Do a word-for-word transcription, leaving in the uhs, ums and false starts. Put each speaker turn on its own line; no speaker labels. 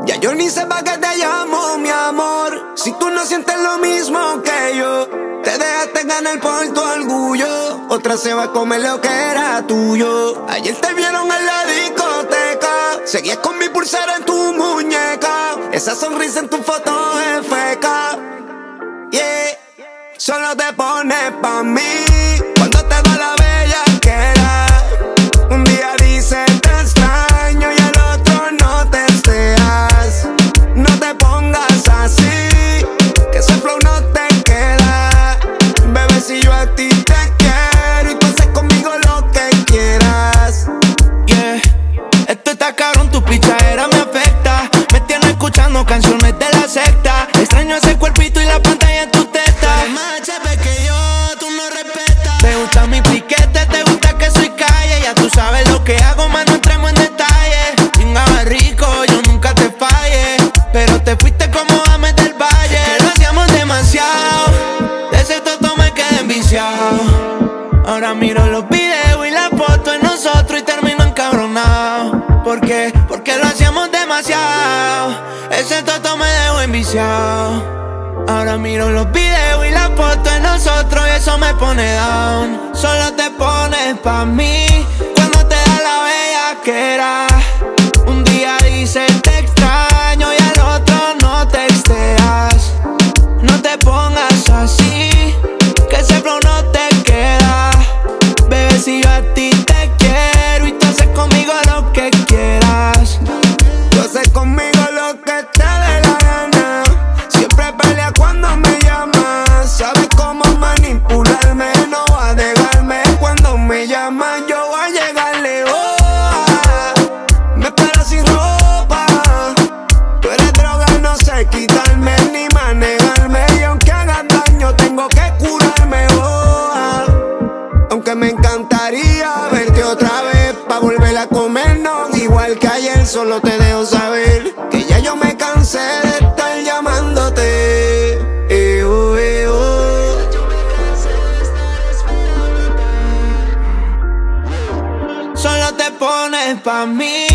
Ya yo ni sé pa' qué te llamo, mi amor. Si tú no sientes lo mismo que yo, te dejaste ganar por tu orgullo. Otra se va a comer lo que era tuyo. Ayer te vieron en la discoteca, seguías con mi pulsera en tu muñeca. Esa sonrisa en tu foto es feca. Yeah, solo te pones pa' mí cuando te da la bellaquera. Un día dices te extraño y al otro no te esteas. No te pongas así, que ese flow no te queda. Bebé, si yo a ti te quiero y tú haces conmigo lo que quieras.
Yeah, esto está cabrón, tu pichadera me afecta. Me tienes escuchando canciones de la secta. Extraño ese cuerpito y la pantalla en tu teta.
Tú eres más H P que yo, tú no respetas.
Te gusta mi piquete, te gusta que soy calle. Ya tú sabes lo que hago, más no entremos en detalle. Chingaba rico, yo nunca te fallé, pero te fuiste como Ames del Valle. Que lo hacíamos demasiado, de ese toto me quedé enviciado. Ahora miro los videos y las fotos en nosotros y termino encabronado. ¿Por qué? Porque lo hacíamos demasiado, ese toto me dejó enviciado. Ahora miro los videos y las fotos en nosotros y eso me pone down. Solo te pones pa' mí cuando te da la bellaquera. Un día dices te extraño y al otro no texteas. No te pongas así, que ese flow no te queda. Bebé, si yo a ti te quiero y tú haces conmigo lo que quieras.
Tú haces conmigo lo que te dé la gana. Siempre pelea cuando me llamas. Sabes cómo manipularme, no va a dejarme. Cuando me llaman yo voy a llegarle. Oh, ah, me espera sin ropa. Tú eres droga, no sé quitarme ni manejarme. Y aunque hagas daño tengo que curarme. Oh, ah, aunque me encantaría verte otra vez pa' volver a comernos igual que ayer. Solo te dejo saber que ya yo me cansé de estar llamándote. Eh, oh, eh, oh.
Solo te pones pa' mí